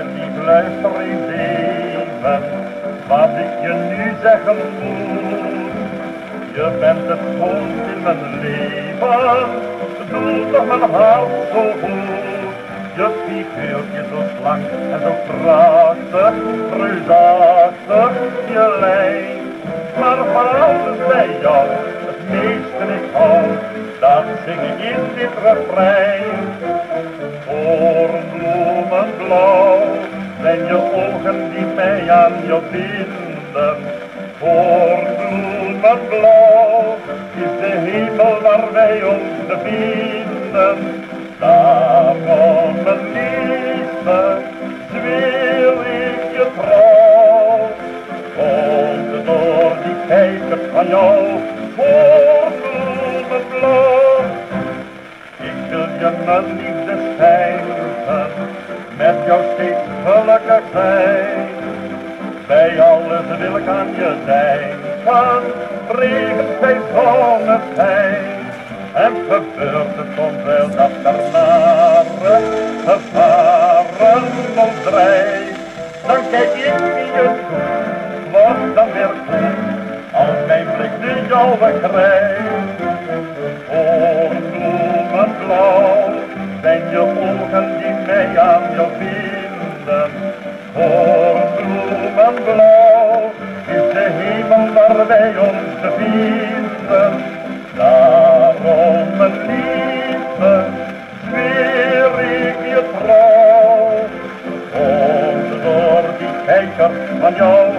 lief, luister eens even, wat ik je nu zeggen moet. Je bent het schoonst in mijn leven, doe toch mijn hart zo goed. Je figuurtje zo slank en zo prachtig, reusachtig je lijn. Maar vooral bij jou, het meeste ik hou, dat zing ik in dit refrein. Bloemenblauw zijn je ogen die mij aan je binden. Bloemenblauw is de hemel waar wij ons bevinden. Daarom, mijn liefste, zweer ik je trouw. Komt door die kijkers van jou, bloemenblauw. Ik wil je mijn liefde schenken, met jou steeds gelukkig zijn. Bij alles wil ik aan je denken, regen bij zonneschijn. En gebeurt het soms wel dat er nare gevaren ons drijft, dan kijk ik in je toe, wordt dan weer goed, als mijn blik de jouwe krijgt. Bloemenblauw zijn je ogen die mij aan jou binden. Bloemenblauw is de hemel waar wij ons bevinden. Daarom, mijn liefde, zweer ik je trouw. Komt door die kijker van jou